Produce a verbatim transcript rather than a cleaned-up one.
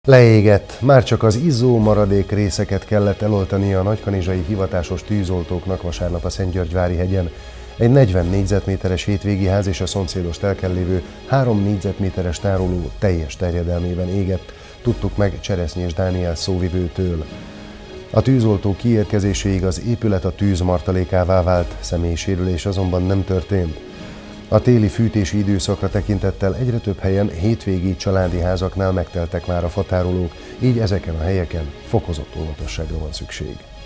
Leégett, már csak az izzó maradék részeket kellett eloltania a nagykanizsai hivatásos tűzoltóknak vasárnap a Szentgyörgyvári hegyen. Egy negyven négyzetméteres hétvégi ház és a szomszédos telken lévő három négyzetméteres tároló teljes terjedelmében égett, tudtuk meg Cseresznyés Dániel szóvivőtől. A tűzoltó kiérkezéséig az épület a tűz martalékává vált, személyi sérülés azonban nem történt. A téli fűtési időszakra tekintettel egyre több helyen hétvégi családi házaknál megteltek már a fatárolók, így ezeken a helyeken fokozott óvatosságra van szükség.